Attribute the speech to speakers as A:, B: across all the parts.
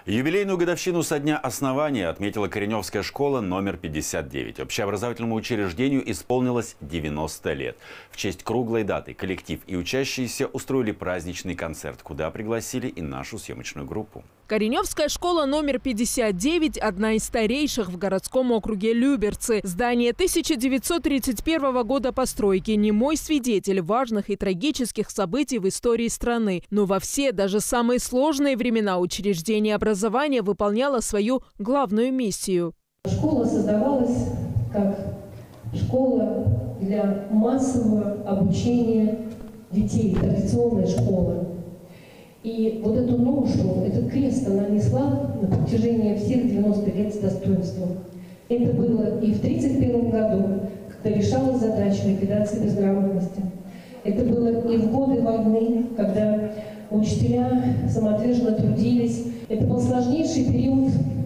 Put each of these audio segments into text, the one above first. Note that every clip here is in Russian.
A: Юбилейную годовщину со дня основания отметила Кореневская школа номер 59. Общеобразовательному учреждению исполнилось 90 лет. В честь круглой даты коллектив и учащиеся устроили праздничный концерт, куда пригласили и нашу съемочную группу.
B: Кореневская школа номер 59 – одна из старейших в городском округе Люберцы. Здание 1931 года постройки – немой свидетель важных и трагических событий в истории страны. Но во все, даже самые сложные времена учреждение образования выполняло свою главную миссию.
C: Школа создавалась как школа для массового обучения детей, традиционная школа. И вот эту ношу, этот крест она несла на протяжении всех 90 лет с достоинством. Это было и в 1931 году, когда решалась задача ликвидации безграмотности. Это было и в годы войны, когда учителя самоотверженно трудились. Это был сложнейший период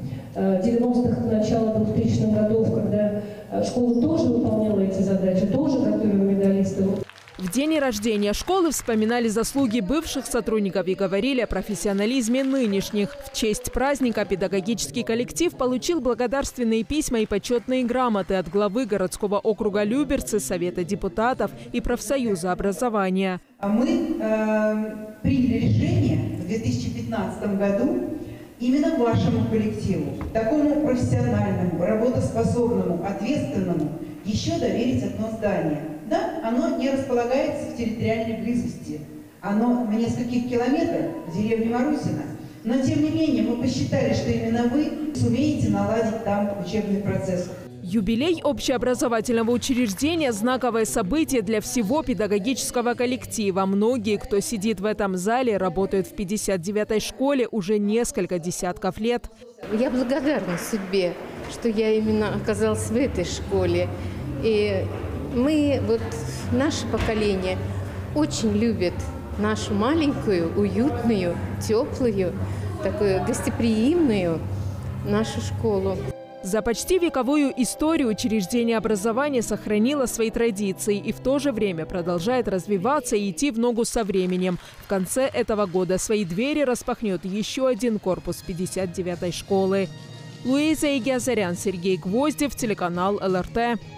C: 90-х, начала 2000-х годов, когда школа тоже выполняла эти задачи, тоже готовила медалистов.
B: В день рождения школы вспоминали заслуги бывших сотрудников и говорили о профессионализме нынешних. В честь праздника педагогический коллектив получил благодарственные письма и почетные грамоты от главы городского округа Люберцы, Совета депутатов и профсоюза образования.
D: Мы приняли решение в 2015 году именно вашему коллективу, такому профессиональному, работоспособному, ответственному, еще доверить одно здание. Да, оно не располагается в территориальной близости. Оно в нескольких километрах в деревне Марусино. Но, тем не менее, мы посчитали, что именно вы сумеете наладить там учебный процесс.
B: Юбилей общеобразовательного учреждения – знаковое событие для всего педагогического коллектива. Многие, кто сидит в этом зале, работают в 59-й школе уже несколько десятков лет.
E: Я благодарна судьбе, что я именно оказалась в этой школе. И мы, наше поколение, очень любит нашу маленькую, уютную, теплую, такую гостеприимную нашу школу.
B: За почти вековую историю учреждение образования сохранило свои традиции и в то же время продолжает развиваться и идти в ногу со временем. В конце этого года свои двери распахнет еще один корпус 59-й школы. Луиза Игиазарян, Сергей Гвоздев, телеканал ЛРТ.